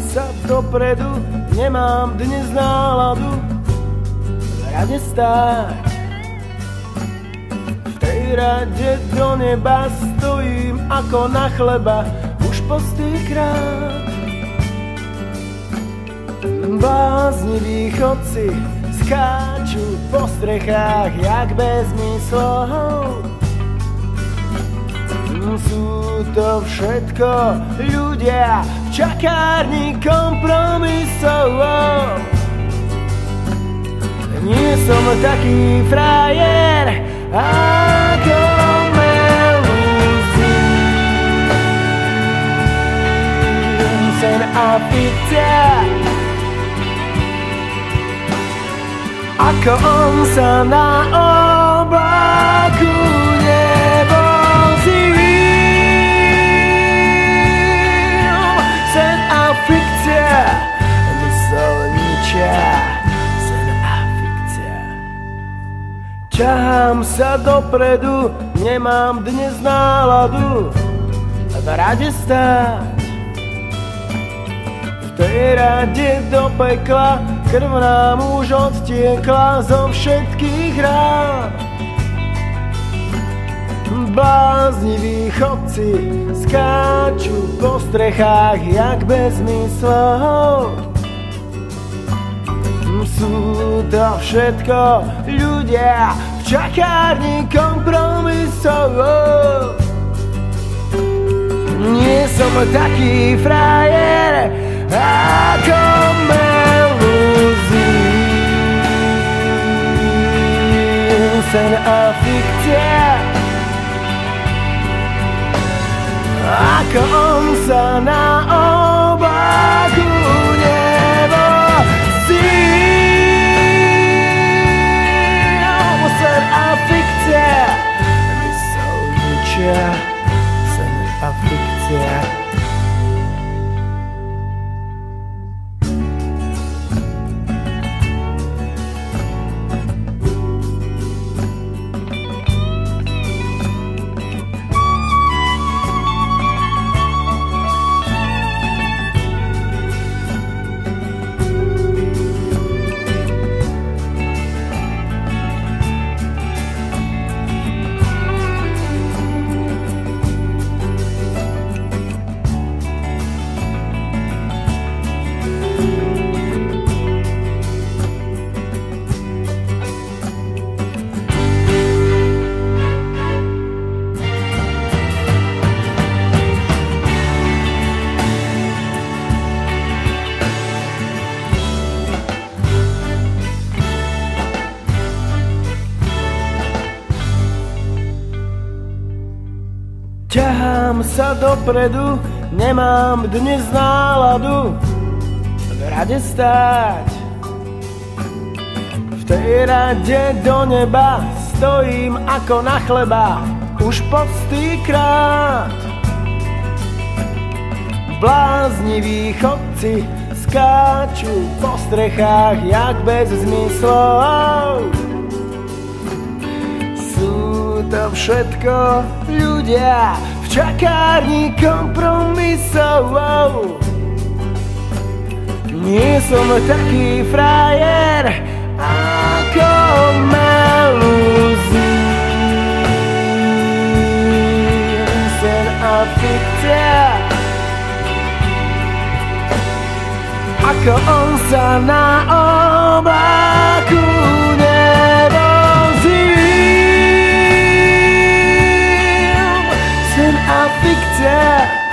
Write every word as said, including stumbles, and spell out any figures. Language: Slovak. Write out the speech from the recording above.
sa dopredu, nemám dnes náladu v rade stáť. V tej rade do neba stojím ako na chleba už po stýkrát. Blázniví chodci skáču po strechách jak bez myslov. Sú to všetko ľudia v čakárni kompromisov. Nie som taký frajer ako Meluzín. Sen a fikcia, ako on sa na oblaku nevozí. Sen a fikcia, mysel ničia. Sen a fikcia. Ťahám sa dopredu, nemám dnes náladu v rade stáť. V tej rade do pekla krv nám už odtiekla zo všetkých rán. Blázniví chodci skáču po strechách jak bez myslov. Sú to všetko ľudia v čakárni kompromisov. Nie som taký frajer ako Meluzín. Sen a fikcia, ako on sa na oblaku nevozí. Sen a fikcia, mysel ničia. Sen a fikcia. Ťahám sa dopredu, nemám dnes náladu v rade stáť. V tej rade do neba stojím ako na chleba už po stýkrát. Blázniví chodci skáču po strechách jak bez zmyslov. To všetko ľudia v čakárni kompromisov. Nie som taký frajer ako Meluzín. Sen a fikcia, ako on sa na oblaku nevozí. Sen a fikcia.